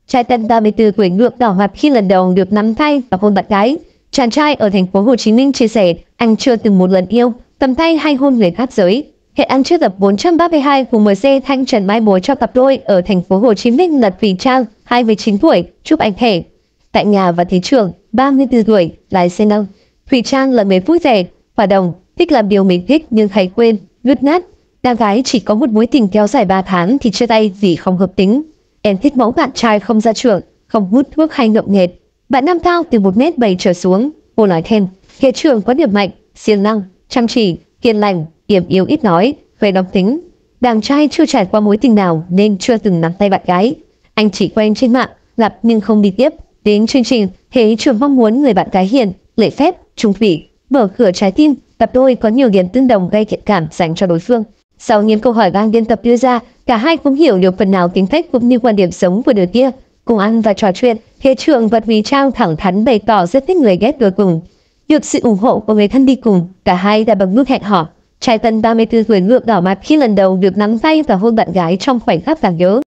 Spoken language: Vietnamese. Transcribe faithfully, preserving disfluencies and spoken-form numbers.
Trai tân ba mươi tư tuổi ngượng đỏ mặt khi lần đầu được nắm tay và hôn bạn gái. Chàng trai ở thành phố Hồ Chí Minh chia sẻ anh chưa từng một lần yêu, tầm tay hay hôn người khác giới. Hiện anh chưa tập bốn trăm ba mươi hai cùng em xê Thanh Trần Mai mối cho cặp đôi ở thành phố Hồ Chí Minh là Thùy Trang, hai mươi chín tuổi, chụp ảnh thẻ. Tại nhà và Thế Trường, ba mươi tư tuổi, lái xe nâng. Thùy Trang là người vui vẻ, hòa đồng, thích làm điều mình thích nhưng hay quên, ngứt nát. Đàn gái chỉ có một mối tình kéo dài ba tháng thì chia tay vì không hợp tính. Em thích mẫu bạn trai không gia trưởng, không hút thuốc hay ngậm nghệt. Bạn nam cao từ một mét bảy trở xuống. Cô nói thêm, Thế Trường có điểm mạnh, siêng năng, chăm chỉ, kiên lành, yểm yếu ít nói, về nóng tính. Đàn trai chưa trải qua mối tình nào nên chưa từng nắm tay bạn gái. Anh chỉ quen trên mạng, gặp nhưng không đi tiếp. Đến chương trình, Thế Trường mong muốn người bạn gái hiền, lễ phép, trung thủy, mở cửa trái tim. Cặp đôi có nhiều điểm tương đồng gây thiện cảm dành cho đối phương. Sau những câu hỏi ban biên tập đưa ra, cả hai cũng hiểu được phần nào tính cách cũng như quan điểm sống của người kia. Cùng ăn và trò chuyện, Thế Trường và Thùy Trang thẳng thắn bày tỏ rất thích người ghét đôi cùng. Được sự ủng hộ của người thân đi cùng, cả hai đã bấm nút hẹn hò. Trai tân ba mươi tư tuổi ngượng đỏ mặt khi lần đầu được nắm tay và hôn bạn gái trong khoảnh khắc đáng nhớ.